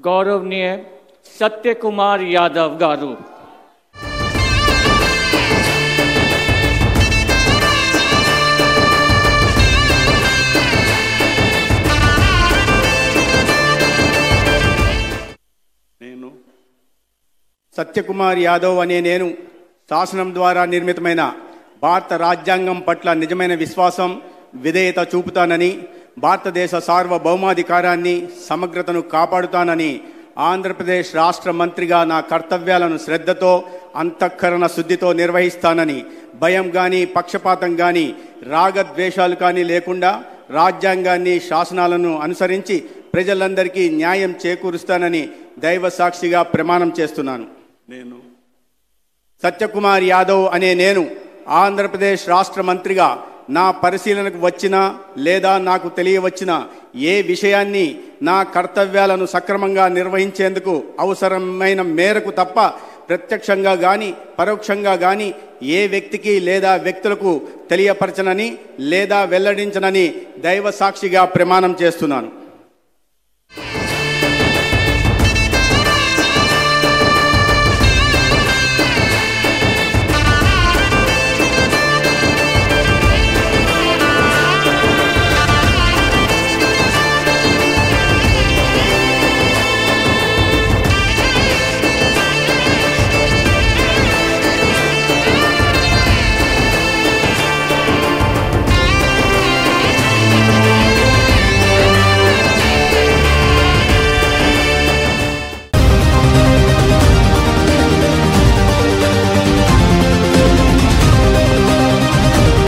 गौरवनीय सत्य कुमार यादव गारू। సత్యకుమార్ యాదవ్ అనే నేను శాసనం ద్వారా నిర్మితమైన భారత రాజ్యాంగం పట్ల నిజమైన విశ్వాసం విధేయత చూపుతానని, భారతదేశ సార్వభౌమాధికారాన్ని సమగ్రతను కాపాడుతానని, ఆంధ్రప్రదేశ్ రాష్ట్ర మంత్రిగా నా కర్తవ్యాలను శ్రద్ధతో అంతఃకరణ శుద్ధితో నిర్వహిస్తానని, భయం కానీ పక్షపాతం కానీ రాగద్వేషాలు కానీ లేకుండా రాజ్యాంగాన్ని శాసనాలను అనుసరించి ప్రజలందరికీ న్యాయం చేకూరుస్తానని దైవ సాక్షిగా ప్రమాణం చేస్తున్నాను. నేను సత్యకుమార్ యాదవ్ అనే నేను ఆంధ్రప్రదేశ్ రాష్ట్ర మంత్రిగా నా పరిశీలనకు వచ్చిన లేదా నాకు తెలియవచ్చిన ఏ విషయాన్ని నా కర్తవ్యాలను సక్రమంగా నిర్వహించేందుకు అవసరమైన మేరకు తప్ప ప్రత్యక్షంగా కానీ పరోక్షంగా కానీ ఏ వ్యక్తికి లేదా వ్యక్తులకు తెలియపరచనని లేదా వెల్లడించనని దైవ సాక్షిగా ప్రమాణం చేస్తున్నాను.